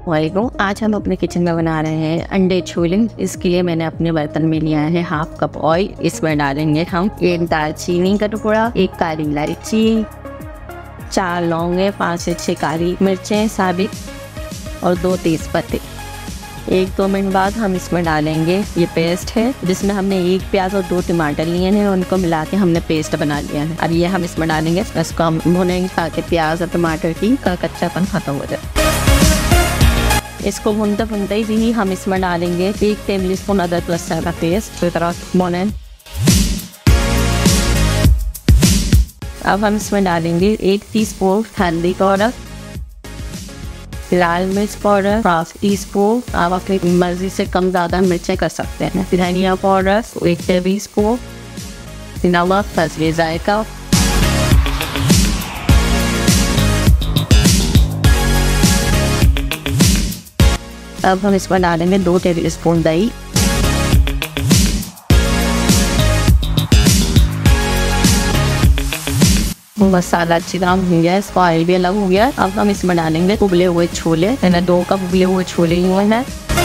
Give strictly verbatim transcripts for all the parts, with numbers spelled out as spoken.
वालेकुम। आज हम अपने किचन में बना रहे हैं अंडे छोले। इसके लिए मैंने अपने बर्तन में लिया है हाफ कप ऑयल। इसमें डालेंगे हम एक दालचीनी का टुकड़ा, एक काली इलायची, चार लौंगे, पाँच से छः काली मिर्चें साबित और दो तेज पत्ते। एक दो मिनट बाद हम इसमें डालेंगे ये पेस्ट है, जिसमें हमने एक प्याज और दो टमाटर लिए हैं, उनको मिला के हमने पेस्ट बना लिया है। अब ये हम इसमें डालेंगे, इसको हम भुनेंगे ताकि प्याज और टमाटर की का कच्चापन खत्म हो जाए। इसको भूनते भूनते ही हम इसमें डालेंगे एक टेबल स्पून अदरक लहसुन का पेस्ट। तो तरह भुने। अब हम इसमें डालेंगे एक टीस्पून हल्दी पाउडर, लाल मिर्च पाउडर हाफ टी स्पून। आप अपनी मर्जी से कम ज़्यादा मिर्चें कर सकते हैं। धनिया पाउडर एक टेबल स्पून, नमक हल्दी जायका, अब हम इसमें डालेंगे दो टेबल स्पून दही, मसाला अच्छी तरह हो गया, इसका ऑयल भी अलग हो गया। अब हम इसमें डालेंगे उबले हुए छोले। मैंने दो कप उबले हुए छोले लिए हैं।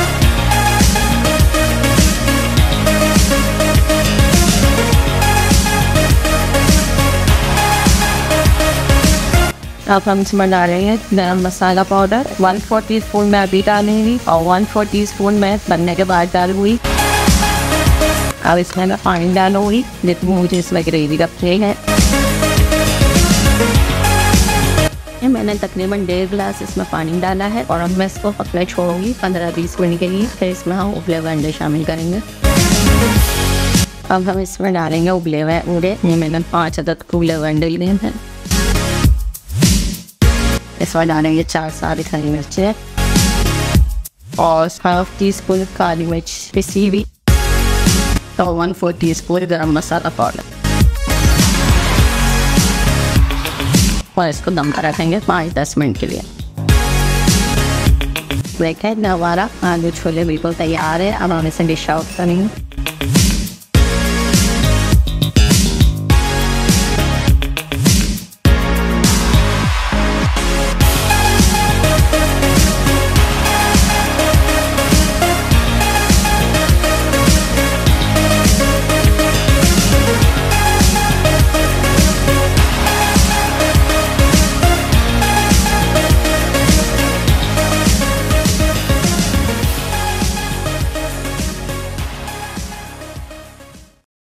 अब हम इसमें डालेंगे garam masala powder one four teaspoon मैं अभी डालूंगी और वन फोर टी स्पून मैं बनने के बाद डालूंगी। अब इसमें मैं पानी डालूंगी जितनी मुझे इसमें ग्रेवी रखनी है। मैंने तकरीबन डेढ़ गिलास इसमें पानी डाला है और अब मैं इसको पकने छोड़ूंगी पंद्रह बीस मिनट के लिए। फिर इसमें हम उबले हुए अंडे शामिल करेंगे। अब हम इसमें डालेंगे उबले हुए अंडे। ये मैंने पाँच अदद उबले हुए अंडे लिए हैं। इसमें डालेंगे चार सारी हरी मिर्चें और हाफ टी स्पून काली मिर्च पिसी हुई और वन फोर टी स्पून गरम मसाला पाउडर और इसको दम पर रखेंगे पाँच दस मिनट के लिए। देखें हमारा आलू छोले बिल्कुल तैयार है। अब हम इसे डिश आउट करेंगे।